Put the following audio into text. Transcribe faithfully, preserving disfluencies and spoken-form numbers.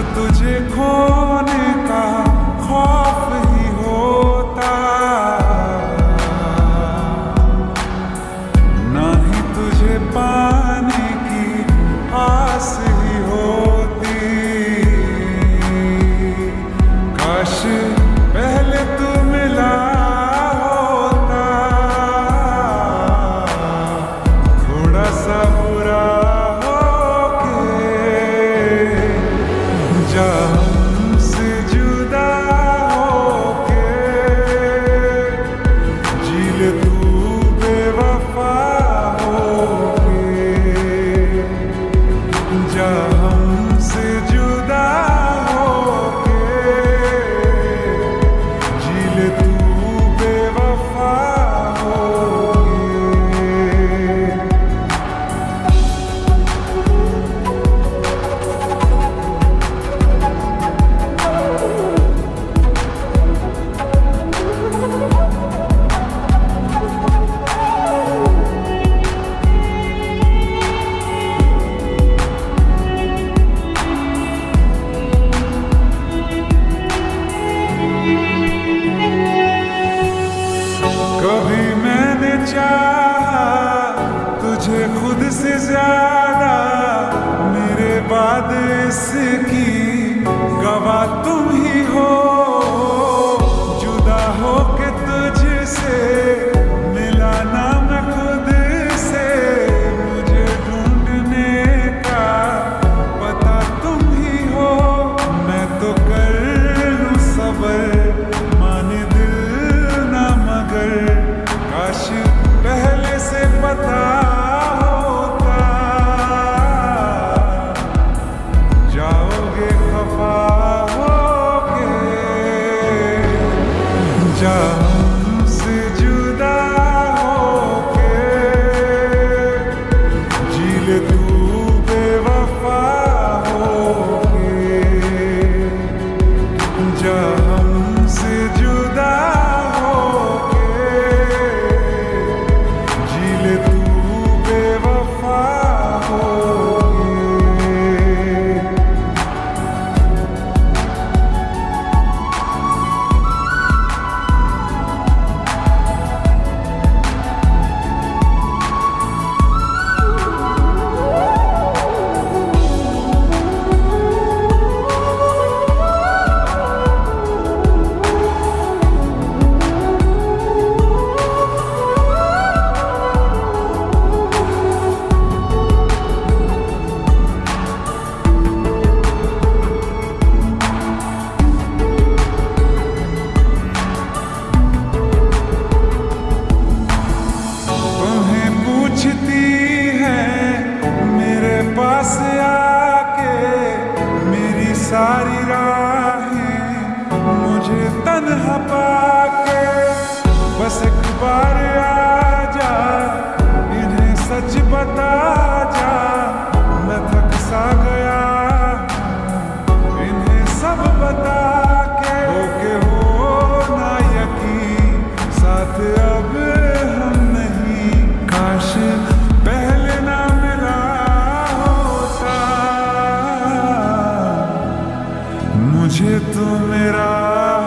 तुझे खोने का खौफ ही होता, ना ही तुझे पाने की आस ही होती। काश पहले तू मिला होता, थोड़ा सा बुरा जा हमसे जुदा होके, जी ले तू बेवफा होके। जा हमसे जुदा होके, जी ले तू बेवफा होके। कभी मैंने चाहा तुझे खुद से ज्यादा, मेरे बाद इसकी गवाह तुम ही हो। जुदा हो के तुझसे मिला ना मैं खुद से, मुझे ढूंढने का पता तुम ही हो। मैं तो कर लूं सबर, माने दिल ना मगर, काश पहले से पता होता। जाओगे खफा होके, जा हमसे जुदा होके, जी ले तू बेवफा होके। जा हमसे जुदा पास आके, मेरी सारी राहें मुझे तन्हा पाके। बस एक बार आजा, इन्हें सच बता जा, मैं थक सा गया इन्हें सब बता के। होके हो ना यकीन, साथ अब हम नहीं, काश पहले ना मिला होता। मुझे तो मेरा